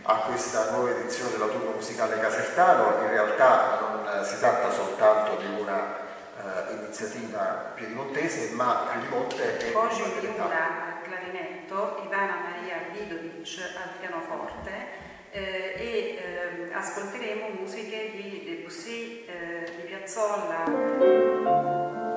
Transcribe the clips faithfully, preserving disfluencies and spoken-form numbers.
a questa nuova edizione dell'autunno musicale casertano. In realtà non si tratta soltanto di una uh, iniziativa piedimontese, ma Piedimonte è Božo Jura al clarinetto, Ivana Maria Vidovic al pianoforte eh, e eh, ascolteremo musiche di Debussy, eh, di Piazzolla.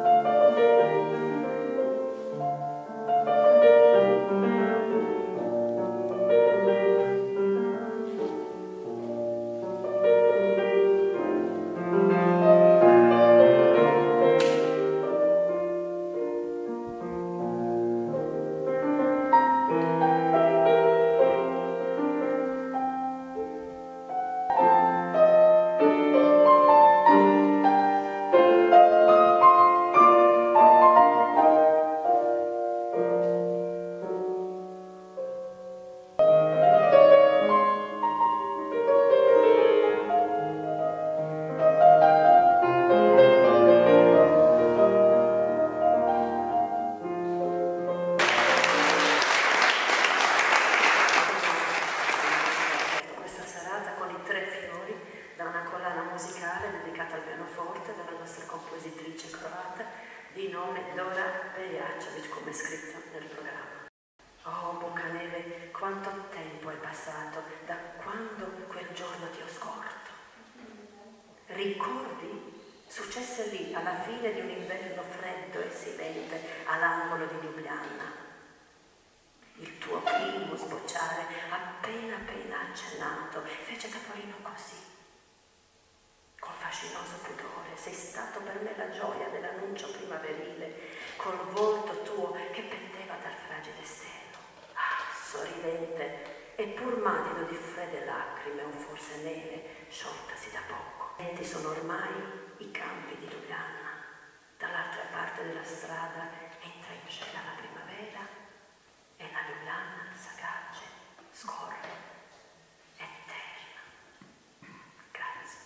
Sono ormai i campi di Lubiana. Dall'altra parte della strada entra in scena la primavera e la Lubiana sagace, scorre, eterna. Grazie.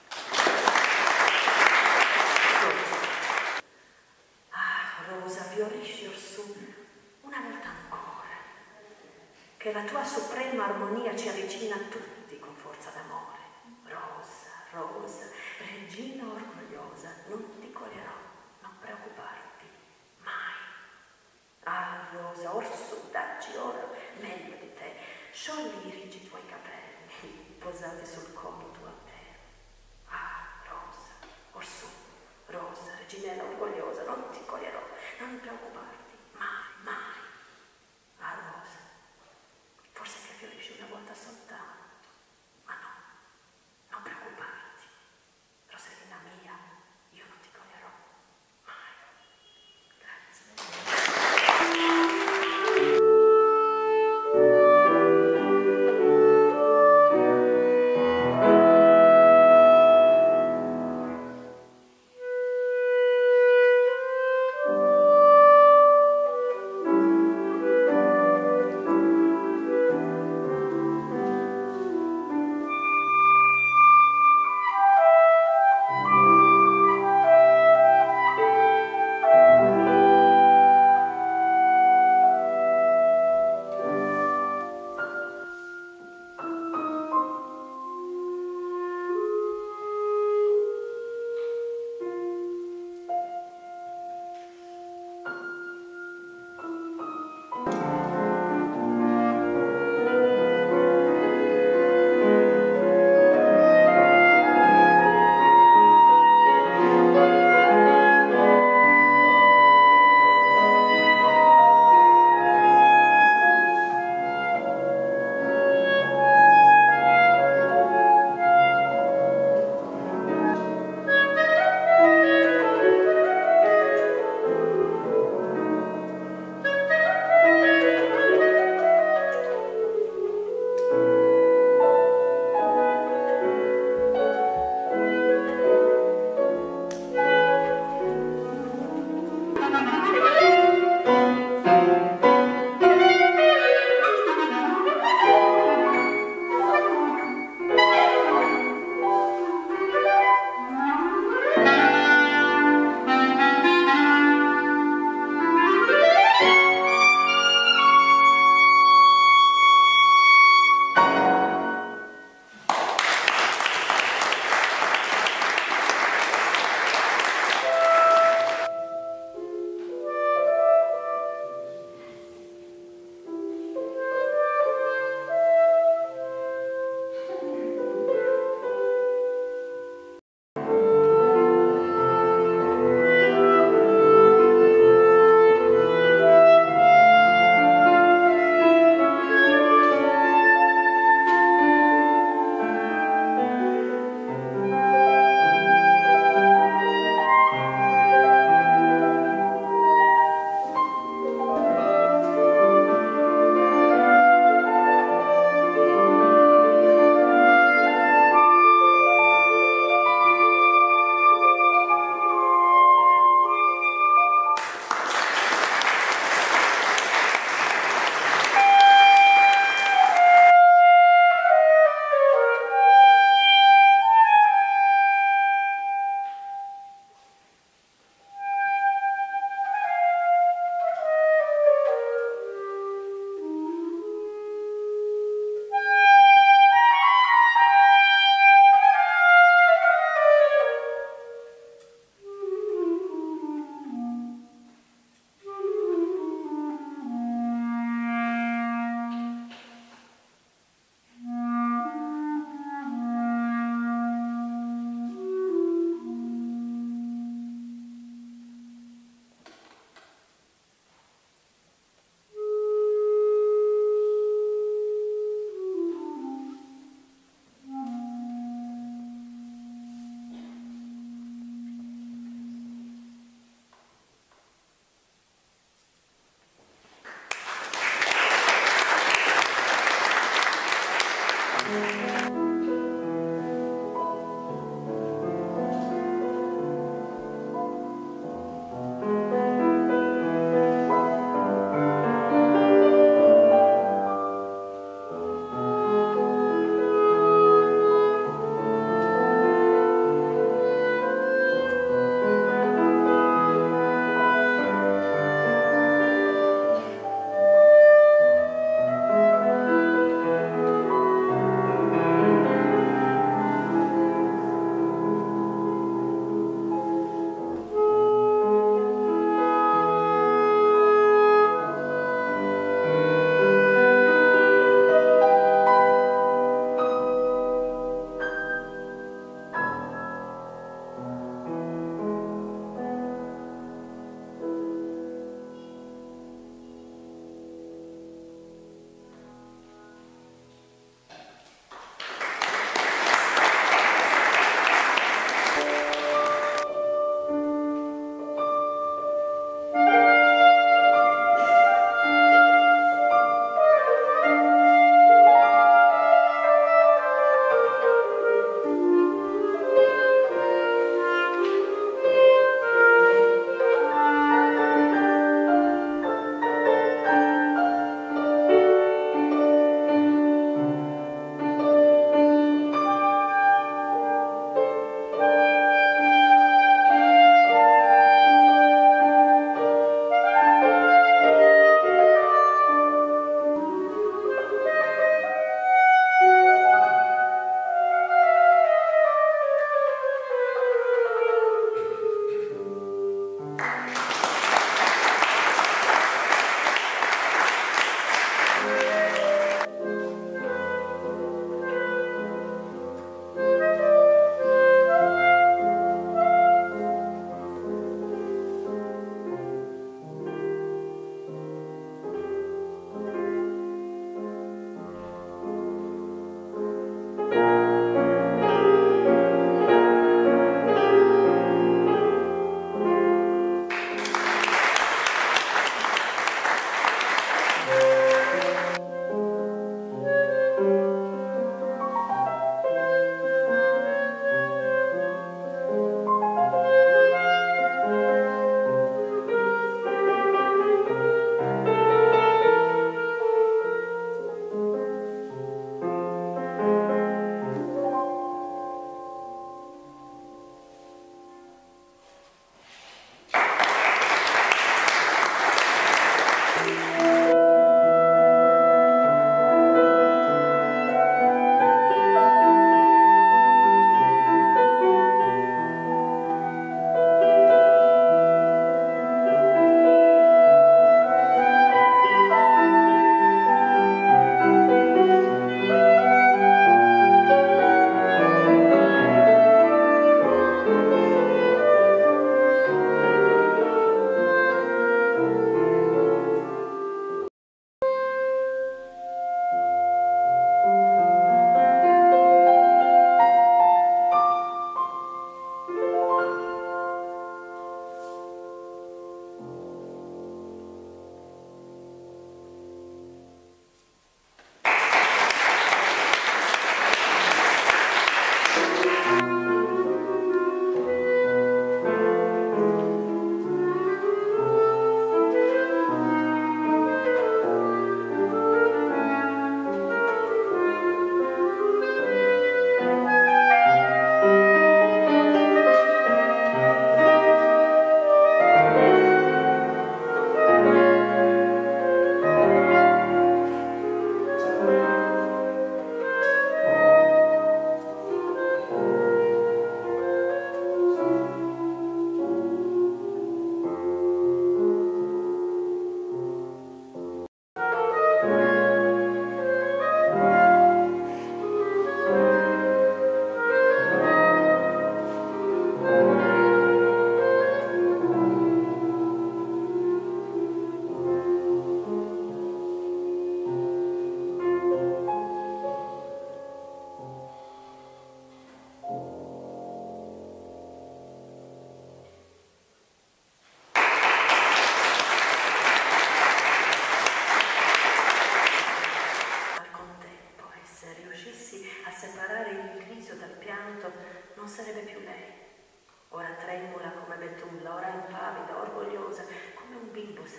Rosa. Ah, Rosa, fiorisci orsù una volta ancora, che la tua suprema armonia ci avvicina a tutti con forza d'amore. Rosa, Rosa, regina orgogliosa, non ti coglierò, non preoccuparti, mai. Ah, Rosa, orsù, dacci ora meglio di te, sciogli i ricci tuoi capelli, posati sul collo tuo altero. Ah, Rosa, orsù, Rosa, reginella orgogliosa, non ti coglierò, non preoccuparti, mai, mai. Ah, Rosa, forse che fiorisci una volta soltanto, ma no, non preoccuparti. Rosellina mia, io non ti coglierò mai. Grazie.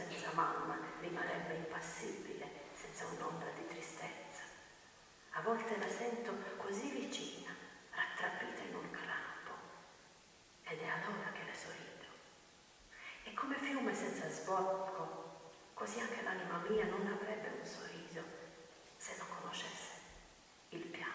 senza mamma rimarrebbe impassibile, senza un'ombra di tristezza. A volte la sento così vicina, rattrappita in un crampo, ed è allora che le sorrido. E come fiume senza sbocco, così anche l'anima mia non avrebbe un sorriso se non conoscesse il pianto.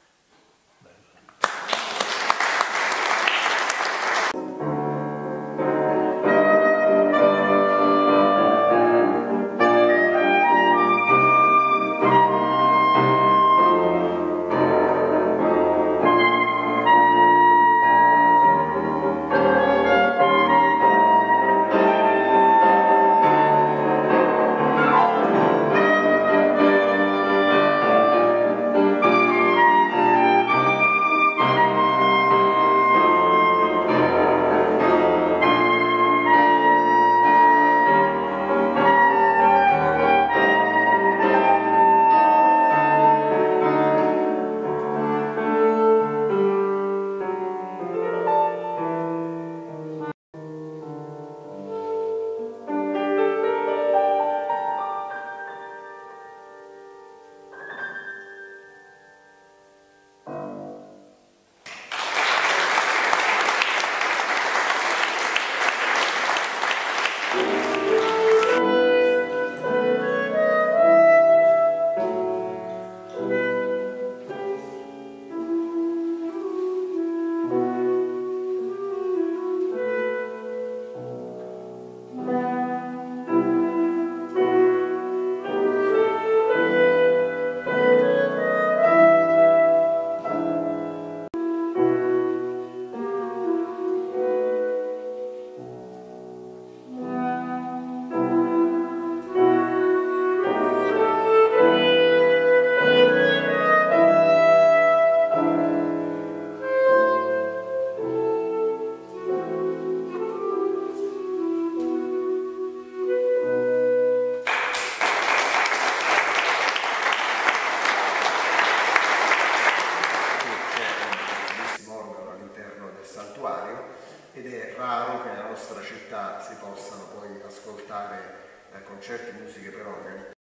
ed è raro che nella nostra città si possano poi ascoltare eh, concerti, musiche per organi